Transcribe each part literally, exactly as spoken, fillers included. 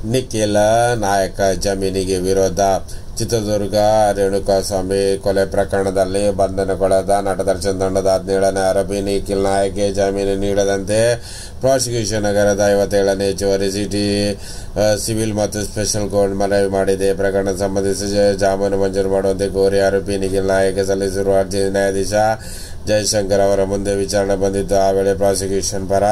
ನಿಖಿಲ್ ನಾಯಕ ಜಾಮೀನಿಗೆ ವಿರೋಧ. ಚಿತ್ರದುರ್ಗ ರೇಣುಕಾಸ್ವಾಮಿ ಕೊಲೆ ಪ್ರಕರಣದಲ್ಲಿ ಬಂಧನಗೊಳ್ಳದ ನಟ ದರ್ಶನ್ ತಂಡದ ಹದಿನೇಳನೇ ಆರೋಪಿ ನಿಖಿಲ್ ನಾಯಕ್ಗೆ ಜಾಮೀನು ನೀಡದಂತೆ ಪ್ರಾಸಿಕ್ಯೂಷನ್ ನಗರದ ಐವತ್ತೇಳನೇ ಹೆಚ್ಚುವರಿ ಸಿಟಿ ಸಿವಿಲ್ ಮತ್ತು ಸ್ಪೆಷಲ್ ಕೋರ್ಟ್ ಮನವಿ ಮಾಡಿದೆ. ಪ್ರಕರಣ ಸಂಬಂಧಿಸಿ ಜಾಮೀನು ಮಂಜೂರು ಮಾಡುವಂತೆ ಕೋರಿ ಆರೋಪಿ ನಿಖಿಲ್ ನಾಯಕ್ಗೆ ಸಲ್ಲಿಸಿರುವ ಅರ್ಜಿ ನ್ಯಾಯಾಧೀಶ ಜಯಶಂಕರ್ ಅವರ ಮುಂದೆ ವಿಚಾರಣೆ ಬಂದಿದ್ದು, ಆ ವೇಳೆ ಪ್ರಾಸಿಕ್ಯೂಷನ್ ಪರ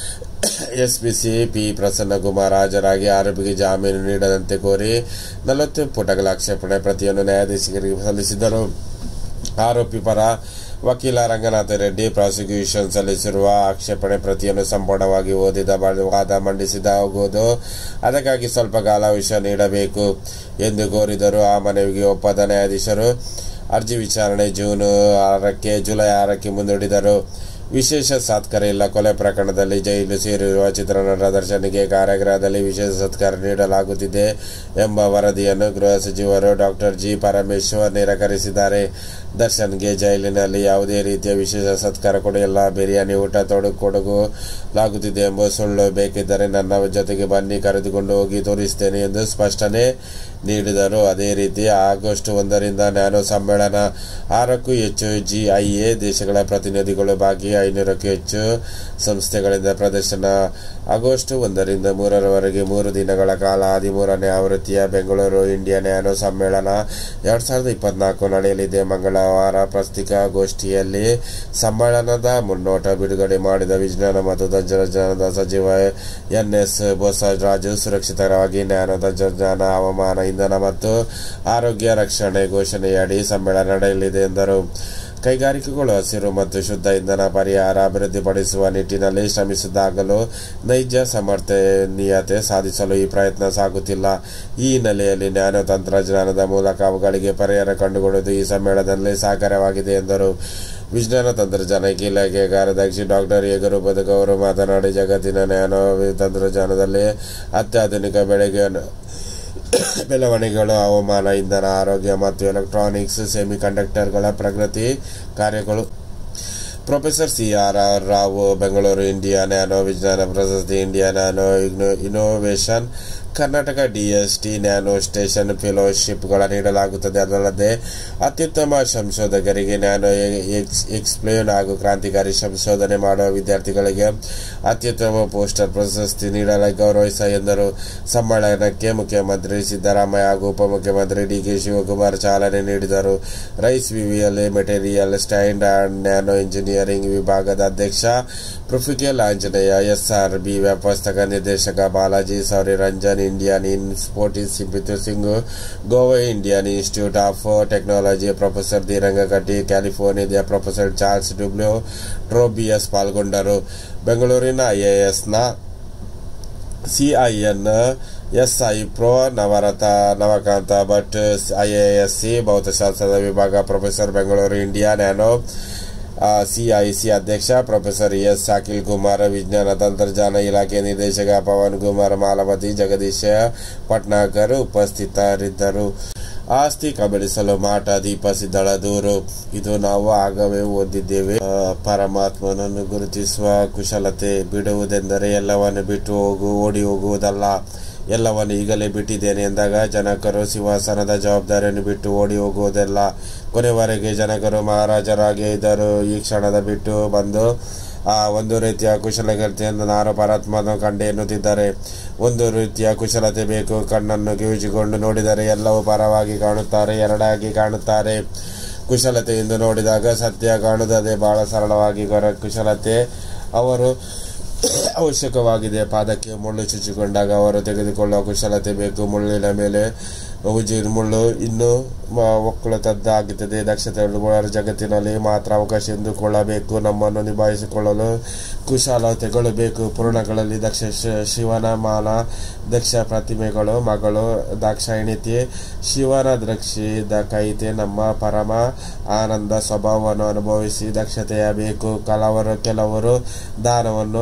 ಎಸ್ಪಿಸಿ ಪಿ ಪ್ರಸನ್ನಕುಮಾರ್ ಹಾಜರಾಗಿ ಆರೋಪಿಗೆ ಜಾಮೀನು ನೀಡದಂತೆ ಕೋರಿ ನಲವತ್ತು ಪುಟಗಳ ಆಕ್ಷೇಪಣೆ ಪ್ರತಿಯನ್ನು ನ್ಯಾಯಾಧೀಶರಿಗೆ ಸಲ್ಲಿಸಿದರು. ಆರೋಪಿ ಪರ ವಕೀಲ ರಂಗನಾಥ ರೆಡ್ಡಿ ಪ್ರಾಸಿಕ್ಯೂಷನ್ ಸಲ್ಲಿಸಿರುವ ಆಕ್ಷೇಪಣೆ ಪ್ರತಿಯನ್ನು ಸಂಪೂರ್ಣವಾಗಿ ಓದಿದ ವಾದ ಮಂಡಿಸಿದಾಗುವುದು, ಅದಕ್ಕಾಗಿ ಸ್ವಲ್ಪ ಕಾಲಾವಕಾಶ ನೀಡಬೇಕು ಎಂದು ಕೋರಿದರು. ಆ ಮನವಿಗೆ ಒಪ್ಪದ ನ್ಯಾಯಾಧೀಶರು ಅರ್ಜಿ ವಿಚಾರಣೆ ಜೂನ್ ಆರಕ್ಕೆ ಜುಲೈ ಆರಕ್ಕೆ ಮುಂದೂಡಿದರು. ವಿಶೇಷ ಸತ್ಕಾರ ಇಲ್ಲ. ಕೊಲೆ ಪ್ರಕರಣದಲ್ಲಿ ಜೈಲು ಸೇರಿರುವ ಚಿತ್ರನಟ ದರ್ಶನ್ಗೆ ಕಾರಾಗೃಹದಲ್ಲಿ ವಿಶೇಷ ಸತ್ಕಾರ ನೀಡಲಾಗುತ್ತಿದೆ ಎಂಬ ವರದಿಯನ್ನು ಗೃಹ ಸಚಿವರು ಡಾಕ್ಟರ್ ಜಿ ಪರಮೇಶ್ವರ್ ನಿರಾಕರಿಸಿದ್ದಾರೆ. ದರ್ಶನ್ಗೆ ಜೈಲಿನಲ್ಲಿ ಯಾವುದೇ ರೀತಿಯ ವಿಶೇಷ ಸತ್ಕಾರ ಕೊಡಿಲ್ಲ, ಬಿರಿಯಾನಿ ಊಟ ತೊಡಕೊಡಲಾಗುತ್ತಿದೆ ಎಂಬ ಸುಳ್ಳು. ಬೇಕಿದ್ದರೆ ನನ್ನ ಜೊತೆಗೆ ಬನ್ನಿ, ಕರೆದುಕೊಂಡು ಹೋಗಿ ತೋರಿಸ್ತೇನೆ ಎಂದು ಸ್ಪಷ್ಟನೆ ನೀಡಿದರು. ಅದೇ ರೀತಿ ಆಗಸ್ಟ್ ಒಂದರಿಂದ ನ್ಯಾನೋ ಸಮ್ಮೇಳನ, ಆರಕ್ಕೂ ಹೆಚ್ಚು ಜಿಐಎ ದೇಶಗಳ ಪ್ರತಿನಿಧಿಗಳು ಭಾಗಿ, ಐನೂರಕ್ಕೂ ಹೆಚ್ಚು ಸಂಸ್ಥೆಗಳಿಂದ ಪ್ರದರ್ಶನ. ಆಗಸ್ಟ್ ಒಂದರಿಂದ ಮೂರರವರೆಗೆ ಮೂರು ದಿನಗಳ ಕಾಲ ಹದಿಮೂರನೇ ಆವೃತ್ತಿಯ ಬೆಂಗಳೂರು ಇಂಡಿಯಾ ನ್ಯಾನೋ ಸಮ್ಮೇಳನ ಎರಡ್ ಸಾವಿರದ ಇಪ್ಪತ್ನಾಲ್ಕು ನಡೆಯಲಿದೆ. ಮಂಗಳವಾರ ಪತ್ರಿಕಾಗೋಷ್ಠಿಯಲ್ಲಿ ಸಮ್ಮೇಳನದ ಮುನ್ನೋಟ ಬಿಡುಗಡೆ ಮಾಡಿದ ವಿಜ್ಞಾನ ಮತ್ತು ತಂತ್ರಜ್ಞಾನದ ಸಚಿವ ಎನ್ ಎಸ್ ಬೋಸರಾಜು, ಸುರಕ್ಷಿತವಾಗಿ ನ್ಯಾನೋ ತಂತ್ರಜ್ಞಾನ, ಹವಾಮಾನ, ಇಂಧನ ಮತ್ತು ಆರೋಗ್ಯ ರಕ್ಷಣೆ ಘೋಷಣೆಯಡಿ ಸಮ್ಮೇಳನ ನಡೆಯಲಿದೆ ಎಂದರು. ಕೈಗಾರಿಕೆಗಳು ಹಸಿರು ಮತ್ತು ಶುದ್ಧ ಇಂಧನ ಪರಿಹಾರ ಅಭಿವೃದ್ಧಿಪಡಿಸುವ ನಿಟ್ಟಿನಲ್ಲಿ ಶ್ರಮಿಸಿದಾಗಲೂ ನೈಜ ಸಮರ್ಥನೀಯತೆ ಸಾಧಿಸಲು ಈ ಪ್ರಯತ್ನ ಸಾಗುತ್ತಿಲ್ಲ. ಈ ಹಿನ್ನೆಲೆಯಲ್ಲಿ ನ್ಯಾನೋ ತಂತ್ರಜ್ಞಾನದ ಮೂಲಕ ಅವುಗಳಿಗೆ ಪರಿಹಾರ ಕಂಡುಕೊಳ್ಳುವುದು ಈ ಸಮ್ಮೇಳನದಲ್ಲಿ ಸಾಕಾರವಾಗಿದೆ ಎಂದರು. ವಿಜ್ಞಾನ ತಂತ್ರಜ್ಞಾನ ಇಲಾಖೆ ಕಾರ್ಯದರ್ಶಿ ಡಾಕ್ಟರ್ ಯಗರು ಬದುಕು ಅವರು ಮಾತನಾಡಿ, ಜಗತ್ತಿನ ನ್ಯಾನೋ ತಂತ್ರಜ್ಞಾನದಲ್ಲಿ ಅತ್ಯಾಧುನಿಕ ಬೆಳೆಗೆ ಬೆಳವಣಿಗೆಗಳು, ಹವಾಮಾನ, ಇಂಧನ, ಆರೋಗ್ಯ ಮತ್ತು ಎಲೆಕ್ಟ್ರಾನಿಕ್ಸ್, ಸೆಮಿಕಂಡಕ್ಟರ್ಗಳ ಪ್ರಗತಿ ಕಾರ್ಯಗಳು. Professor C R R Rao, Bengaluru India nano ವಿಜ್ಞಾನ ಪ್ರಶಸ್ತಿ, India nano innovation, Karnataka DST nano station ಫೆಲೋಶಿಪ್ಗಳ ನೀಡಲಾಗುತ್ತದೆ. ಅದಲ್ಲದೆ ಅತ್ಯುತ್ತಮ ಸಂಶೋಧಕರಿಗೆ ನ್ಯಾನೋ ಎಕ್ಸ್ಪ್ಲೇನ್ ಹಾಗೂ ಕ್ರಾಂತಿಕಾರಿ ಸಂಶೋಧನೆ ಮಾಡುವ ವಿದ್ಯಾರ್ಥಿಗಳಿಗೆ ಅತ್ಯುತ್ತಮ ಪೋಸ್ಟರ್ ಪ್ರಶಸ್ತಿ ನೀಡಲು ಗೌರವಿಸ ಎಂದರು. ಸಮ್ಮೇಳನಕ್ಕೆ ಮುಖ್ಯಮಂತ್ರಿ ಸಿದ್ದರಾಮಯ್ಯ ಹಾಗೂ ಉಪಮುಖ್ಯಮಂತ್ರಿ ಡಿ ಕೆ ಶಿವಕುಮಾರ್ ಚಾಲನೆ ನೀಡಿದರು. Rice VVL material stand and nano engineering ವಿಭಾಗದ ಅಧ್ಯಕ್ಷ ಪ್ರೊಫಿಕೆಲ್ ಆಂಜನೇಯ, ಎಸ್ಆರ್ ಬಿ ವ್ಯವಸ್ಥಾಪಕ ನಿರ್ದೇಶಕ ಬಾಲಾಜಿ ಸೌರಿ ರಂಜನ್, ಇಂಡಿಯನ್ ಇನ್ಸ್ಟಿಟ್ಯೂಟ್ ಸಿಂಗ್, Goa Indian institute of technology professor Dhiranga Katti, ಕ್ಯಾಲಿಫೋರ್ನಿಯಾದ ಪ್ರೊಫೆಸರ್ ಚಾರ್ಲ್ಸ್ ಡಬ್ಲ್ಯೂ ಟ್ರೋಬಿಯಸ್ ಪಾಲ್ಗೊಂಡರು. ಬೆಂಗಳೂರಿನ ಐಎಎಸ್ನ ಸಿಐಎನ್ ಎಸ್ಐ ಪ್ರೊ ನವರತ ನವಕಾಂತ ಭಟ್, ಐಎಎಸ್ಸಿ ಭೌತಶಾಸ್ತ್ರದ ವಿಭಾಗ professor, Bengaluru India nano CIC ಅಧ್ಯಕ್ಷ ಪ್ರೊಫೆಸರ್ ಎಸ್ ಅಖಿಲ್ ಕುಮಾರ್, ವಿಜ್ಞಾನ ತಂತ್ರಜ್ಞಾನ ಇಲಾಖೆ ನಿರ್ದೇಶಕ ಪವನ್ ಕುಮಾರ್ ಮಾಲಪತಿ, ಜಗದೀಶ ಪಟ್ನಾಕರ್ ಉಪಸ್ಥಿತರಿದ್ದರು. ಆಸ್ತಿ ಕಬಳಿಸಲು ಮಾಟ ದೀಪ ಸಿದ್ದಳ ದೂರು. ಇದು ನಾವು ಆಗವೇ ಓದಿದ್ದೇವೆ. ಪರಮಾತ್ಮನನ್ನು ಗುರುತಿಸುವ ಕುಶಲತೆ. ಬಿಡುವುದೆಂದರೆ ಎಲ್ಲವನ್ನು ಬಿಟ್ಟು ಹೋಗು ಓಡಿ ಹೋಗುವುದಲ್ಲ. ಎಲ್ಲವನ್ನು ಈಗಲೇ ಬಿಟ್ಟಿದ್ದೇನೆ ಎಂದಾಗ ಜನಕರು ಸಿಂಹಾಸನದ ಜವಾಬ್ದಾರಿಯನ್ನು ಬಿಟ್ಟು ಓಡಿ ಹೋಗುವುದಲ್ಲ. ಕೊನೆವರೆಗೆ ಜನಕರು ಮಹಾರಾಜರಾಗೇ ಇದ್ದರು. ಈ ಕ್ಷಣದ ಬಿಟ್ಟು ಬಂದು ಆ ಒಂದು ರೀತಿಯ ಕುಶಲತೆಯಿಂದ ನಾನು ಪರಮಾತ್ಮನ ಕಂಡೆ ಎನ್ನುತ್ತಿದ್ದಾರೆ. ಒಂದು ರೀತಿಯ ಕುಶಲತೆ ಬೇಕು. ಕಣ್ಣನ್ನು ಕಿವುಚಿಕೊಂಡು ನೋಡಿದರೆ ಎಲ್ಲವೂ ಪರವಾಗಿ ಕಾಣುತ್ತಾರೆ, ಎರಡಾಗಿ ಕಾಣುತ್ತಾರೆ. ಕುಶಲತೆಯಿಂದ ನೋಡಿದಾಗ ಸತ್ಯ ಕಾಣುತ್ತದೆ. ಬಹಳ ಸರಳವಾಗಿ ಕುಶಲತೆ ಅವರು ಅವಶ್ಯಕವಾಗಿದೆ. ಪಾದಕ್ಕೆ ಮುಳ್ಳು ಚುಚ್ಚಿಕೊಂಡಾಗ ಅವರು ತೆಗೆದುಕೊಳ್ಳುವ ಕುಶಲತೆ ಬೇಕು. ಮುಳ್ಳಿನ ಮೇಲೆ ಉಜಿರ್ ಮುಳ್ಳು ಇನ್ನೂ ಒಕ್ಕಲುತ್ತದ್ದಾಗುತ್ತದೆ. ದಕ್ಷತೆ ಜಗತ್ತಿನಲ್ಲಿ ಮಾತ್ರ ಅವಕಾಶ ಎಂದುಕೊಳ್ಳಬೇಕು. ನಮ್ಮನ್ನು ನಿಭಾಯಿಸಿಕೊಳ್ಳಲು ಕುಶಲತೆಗಳು ಬೇಕು. ಪುರಾಣಗಳಲ್ಲಿ ದಕ್ಷ ಶಿವನ ಮಾನ ದಕ್ಷ ಪ್ರತಿಮೆಗಳು, ಮಗಳು ದಾಕ್ಷಾಯಿಣಿತೆ, ಶಿವನ ದಕ್ಷಿ ಕೈತೆ ನಮ್ಮ ಪರಮ ಆನಂದ ಸ್ವಭಾವವನ್ನು ಅನುಭವಿಸಿ ದಕ್ಷತೆಯ ಬೇಕು. ಕೆಲವರು ಕೆಲವರು ದಾನವನ್ನು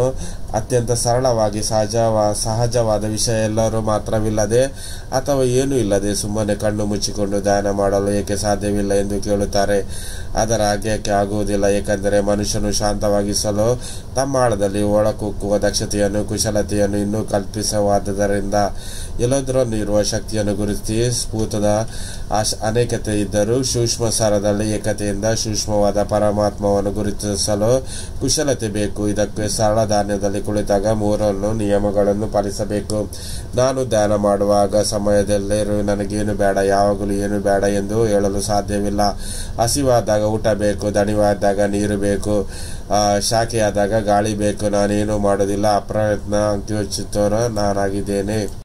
ಅತ್ಯಂತ ಸರಳವಾಗಿ ಸಹಜವ ಸಹಜವಾದ ವಿಷಯ ಎಲ್ಲರೂ ಮಾತ್ರವಿಲ್ಲದೆ ಅಥವಾ ಏನೂ ಇಲ್ಲದೆ ಸುಮ್ಮನೆ ಕಣ್ಣು ಮುಚ್ಚಿಕೊಂಡು ಧ್ಯಾನ ಮಾಡಲು ಏಕೆ ಸಾಧ್ಯವಿಲ್ಲ ಎಂದು ಕೇಳುತ್ತಾರೆ. ಅದರ ಹಾಗೆ ಆಗುವುದಿಲ್ಲ, ಏಕೆಂದರೆ ಮನುಷ್ಯನು ಶಾಂತವಾಗಿಸಲು ತಮ್ಮ ಆಳದಲ್ಲಿ ಒಳಕುಕ್ಕುವ ದಕ್ಷತೆಯನ್ನು ಕುಶಲತೆಯನ್ನು ಇನ್ನೂ ಕಲ್ಪಿಸವಾದ್ದರಿಂದ ಎಲ್ಲದರಲ್ಲೂ ಇರುವ ಶಕ್ತಿಯನ್ನು ಗುರುತಿಸಿ ಸ್ಫೂತದ ಅನೇಕತೆ ಇದ್ದರೂ ಸೂಕ್ಷ್ಮ ಸಾರದಲ್ಲಿ ಏಕತೆಯಿಂದ ಸೂಕ್ಷ್ಮವಾದ ಪರಮಾತ್ಮವನ್ನು ಗುರುತಿಸಲು ಕುಶಲತೆ ಬೇಕು. ಇದಕ್ಕೆ ಸರಳ ಧ್ಯಾನದಲ್ಲಿ ಕುಳಿತಾಗ ಮೂರನ್ನು ನಿಯಮಗಳನ್ನು ಪಾಲಿಸಬೇಕು. ನಾನು ಧ್ಯಾನ ಮಾಡುವಾಗ ಸಮಯದಲ್ಲೇ ನನಗೇನು ಬೇಡ, ಯಾವಾಗಲೂ ಏನು ಬೇಡ ಎಂದು ಹೇಳಲು ಸಾಧ್ಯವಿಲ್ಲ. ಹಸಿವಾದಾಗ ಊಟ ಬೇಕು, ದಣಿವಾದಾಗ ನೀರು ಬೇಕು, ಶಾಖೆಯಾದಾಗ ಗಾಳಿ ಬೇಕು. ನಾನೇನು ಮಾಡೋದಿಲ್ಲ, ಅಪ್ರಯತ್ನ ಅಂತ್ಯೋಚಿತೋರ ನಾನಾಗಿದ್ದೇನೆ.